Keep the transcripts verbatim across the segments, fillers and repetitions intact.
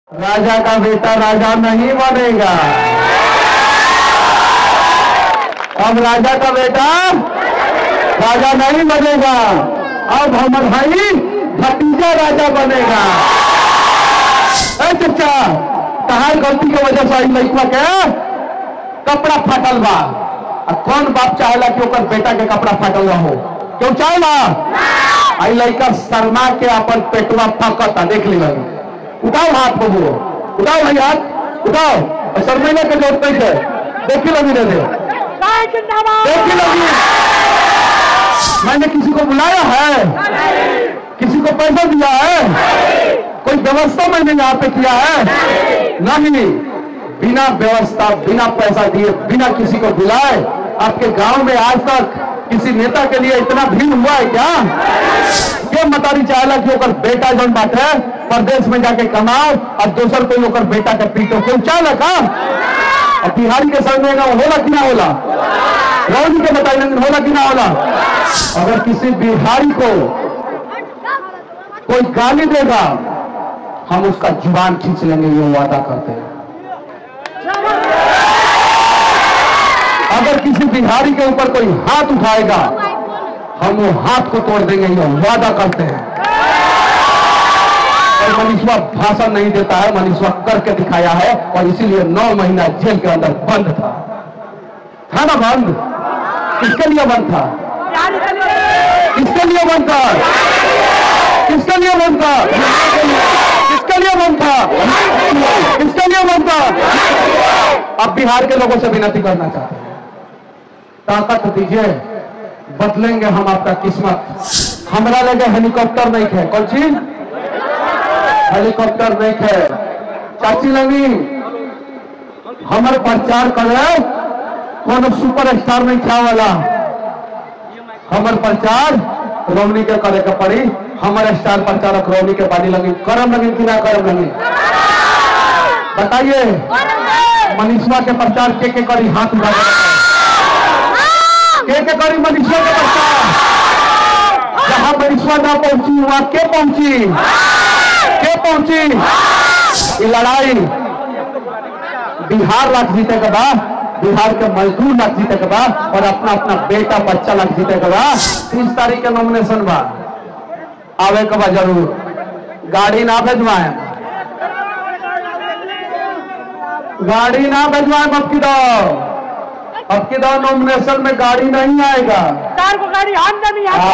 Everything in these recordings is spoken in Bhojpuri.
राजा का बेटा राजा नहीं बनेगा। अब राजा का बेटा राजा नहीं बनेगा, अब हमारा भाई भतीजा राजा बनेगा। ए चचा, तहार गलती की वजह से आई लड़का के कपड़ा फाटल बा। कौन बाप चाहेला कि ओकर बेटा के कपड़ा फाटल हो? क्यों चाहेला? आई लड़का शर्मा के अपन पेटवा फाकता, देख ली लगी। उठाओ हाथ को, वो उठाओ भाई हाथ उठाओ। शर्मिला के जरूरत नहीं है, देखी लगी दे दे, देखी लगी। मैंने किसी को बुलाया है? किसी को पैसा दिया है? कोई व्यवस्था मैंने यहाँ पे किया है? नहीं। बिना व्यवस्था, बिना पैसा दिए, बिना किसी को बुलाए आपके गांव में आज तक किसी नेता के लिए इतना भीड़ हुआ है क्या? क्यों मतारी चाहला कि ओकर बेटा जौन बात है प्रदेश में जाके कमाओ और दूसर कोई ओकर बेटा के पीटो? क्यों चाहला का? और बिहारी के सामने ना होला कि ना होला? राहुल के बताइए होला कि ना होला? अगर किसी बिहारी को कोई गाली देगा हम उसका जुबान खींच लेंगे, ये वादा करते हैं। अगर किसी बिहारी के ऊपर कोई हाथ उठाएगा हम वो हाथ को तोड़ देंगे, ये वादा करते हैं। और मनीषवा भाषण नहीं देता है, मनीषवा करके दिखाया है, और इसीलिए नौ महीना जेल के अंदर बंद था। था ना बंद? किसके लिए बंद था? किसके लिए बंद था? किसके लिए बंद था? किसके लिए बंद था? किसके लिए बंद था? अब बिहार के लोगों से विनती करना चाहते हैं, ताकत दीजिए, बदलेंगे हम आपका किस्मत। हमारा लगे हेलीकॉप्टर नहीं है, कौन चीज हेलीकॉप्टर नहीं है। चाची लगी हमारे प्रचार करे कौन सुपर स्टार नहीं था वाला, हमारे प्रचार रोमनी के करे के पड़ी। हमारे स्टार प्रचारक रोमनी के बानी लगी, करम लगी कि ना करम लगी? बताइए। मनीषवा के प्रचार के के करी? हाथ उठा के के करी मनीषवा के प्रचार? जहां मनीषवा ना पहुंची वहां के पहुंची? के पहुंची? ये लड़ाई बिहार लाख जीते के बाद, बिहार के मजदूर लाख जीते के बाद, और अपना अपना बेटा बच्चा लाख जीते के बाद तीस तारीख के नॉमिनेशन बा। आवे के बाद जरूर गाड़ी ना भेजवाए, गाड़ी ना भेजवाए। अब की दो अब की दो नॉमिनेशन में गाड़ी नहीं आएगा। कार को गाड़ी हाथ नहीं आएगा।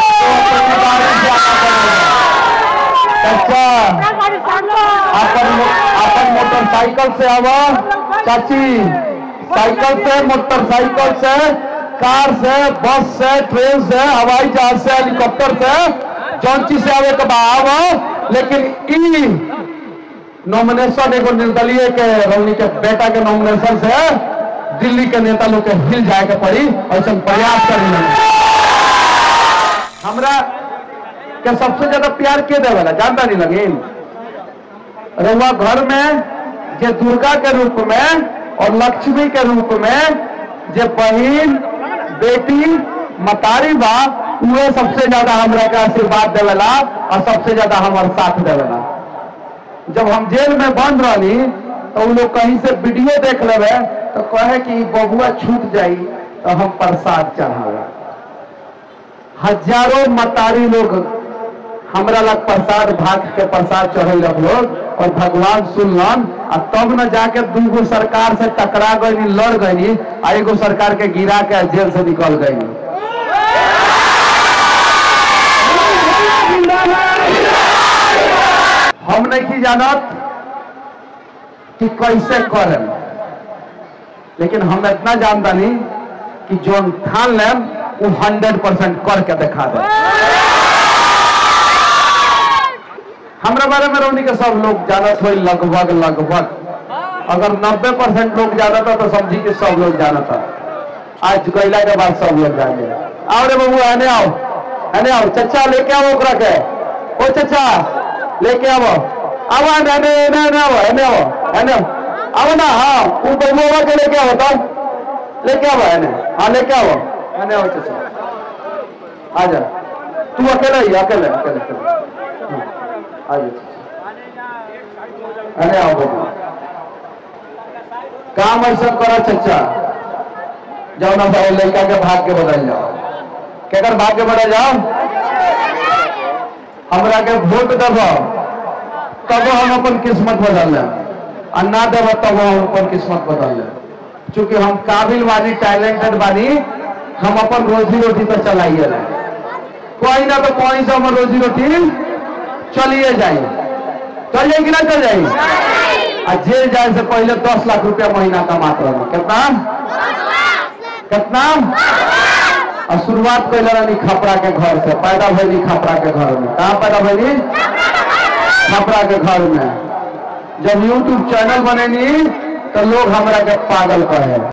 अच्छा, अपन अपन मोटरसाइकिल से आवा चाची, साइकिल से, मोटरसाइकिल से, कार से, बस से, ट्रेन से, हवाई जहाज से, हेलीकॉप्टर से, जौन चीज से आवे के बाद। लेकिन इन नॉमिनेशन एगो निर्दलीय के रौनी के बेटा के नॉमिनेशन से दिल्ली के नेता लोग के हिल जाए के पड़ी, ऐसा प्रयास करेंगे। हमरा के सबसे ज्यादा प्यार के देवेला जानता नहीं लगे? रउआ घर में जे दुर्गा के रूप में और लक्ष्मी के रूप में जे बहन बेटी मतारी बा, उहे सबसे ज्यादा हमरा के आशीर्वाद देवेला और सबसे ज्यादा हमारे साथ देवेला। जब हम जेल में बंद रही तो उन लोग कहीं से वीडियो देख लेवे तो कहे कि बबुआ छूट जाई तो हम प्रसाद चढ़ावे। हजारों मतारी लोग हमरा लग प्रसाद भाग के प्रसाद चढ़े लोग, और भगवान सुनलन। और तब न जाके दूगो सरकार से टकरा गई, लड़ गई, आ एगो सरकार के गिरा के जेल से निकल गई। हम नहीं जानत कि कैसे करें, लेकिन हम इतना जानता नहीं कि जो ठान लें वो हंड्रेड परसेंट करके दिखा दे। हमारे बारे में रोनी के सब लोग जानत हो, लगभग लगभग अगर नब्बे परसेंट लोग जानता तो समझी कि सब लोग जानता। आज गैला के बाद सब लोग जाने। आओ रे बबू, आने आओ, आने आओ। चचा लेके आओ ओकरा के, ओ चचा लेके आओ, आओ आने आने आने आओ, आने आओ, आने आओ ना। हाँ, वो बबुआ के लेके आओ, तब लेके आओ, आने, हाँ लेके आओ, आने आओ चचा, आजा। तू अकेला ही, अकेले अकेले आ जाओ। अरे आओ बाबू काम ऐसा करो चचा जाओ ना भाई लड़का के भाग के बदल जाओ केकर भाग के बदल जाओ हमरा के वोट देव तब हम अपन किस्मत बदल लें और ना देव तब हम अपन किस्मत बदल लें चूंकि हम काबिल बानी टैलेंटेड बानी हम अपन रोजी रोटी तो चलाइए रहे कोई ना तो कोई से हम रोजी रोटी चलिए जाइए चल जाए कि ना चल जाए और जेल जाए से पहले दस लाख रुपया महीना कमाते रहे कितना कितना और शुरुआत कैल रही खपरा के घर से पैदा भैली खपरा के घर में कहाँ पैदा भैली खपरा के घर में जब यूट्यूब चैनल बनेनी तो लोग हमरा के पागल कहे